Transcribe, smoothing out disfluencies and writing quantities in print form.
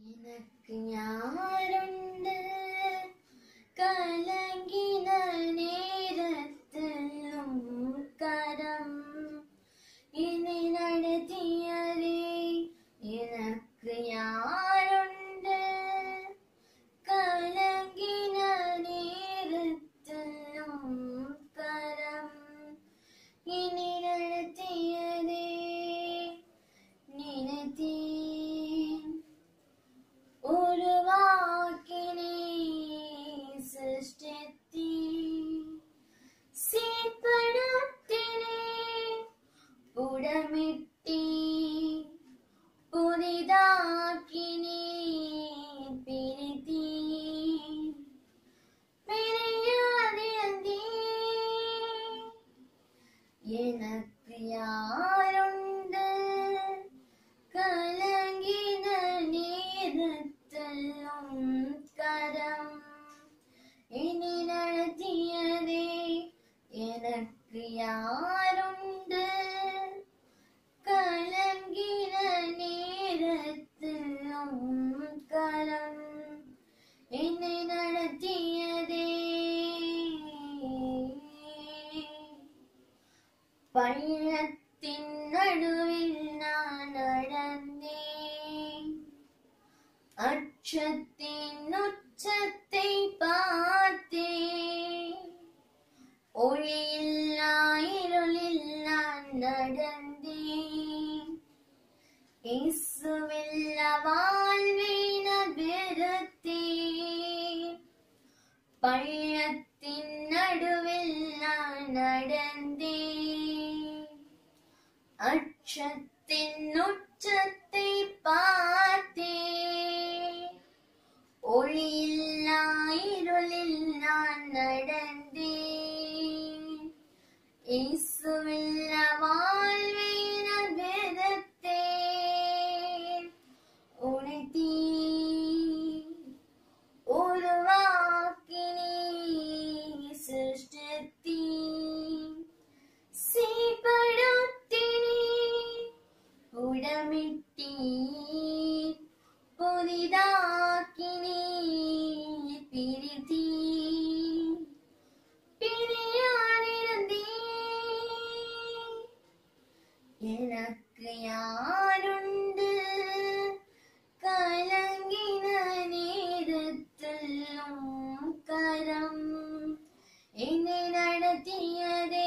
எனக்கு யாருண்டு கலங்கின நேரத்திலும் கரம் என்னை நடத்தியதே. எனக்கு யாருண்டு கலங்கின நேரத்திலும் கரம் என்னை நடத்தியதே. நினைத்தேன் உருவாக்கினே சிருஷ்டித்தே சீர்படுத்தினே புடமிட்டே புதிதாக்கினே பிரித்தே பிரியாதிருந்தே. எனக்கு யாருண்டு கலங்கின நேரத்திலும் கரம் என்னை நடத்தியதே. எனக்கு யாருண்டு கலங்கின நேரத்திலும் கரம் என்னை நடத்தியதே. பள்ளத்தின் நடுவில் நான் நடந்தேன், அச்சத்தின் உச்சத்தை பார்த்தேன். ஒளியில்லா இருளில் நான் நடந்தேன், இயேசுவில்லா வாழ்வை நான் வெறுத்தேன். பள்ளத்தின் நடுவில் நான் நடந்தேன், அச்சத்தின் உச்சத்தை பார்த்தேன். ஒளியில்லா இருளில் நான் நடந்தேன், இயேசுவில்லா வாழ்வை நான் வெறுத்தேன். உனைத்தேன் உருவாக்கினே சிருஷ்டித்தேன் சீர்படுத்தினே புடமிட்டேன் புதிதாக்கினே பிரித்தே பிரியாதிருந்தே. எனக்கு யாருண்டு கலங்கின நேரத்திலும் கரம் என்னை நடத்தியதே.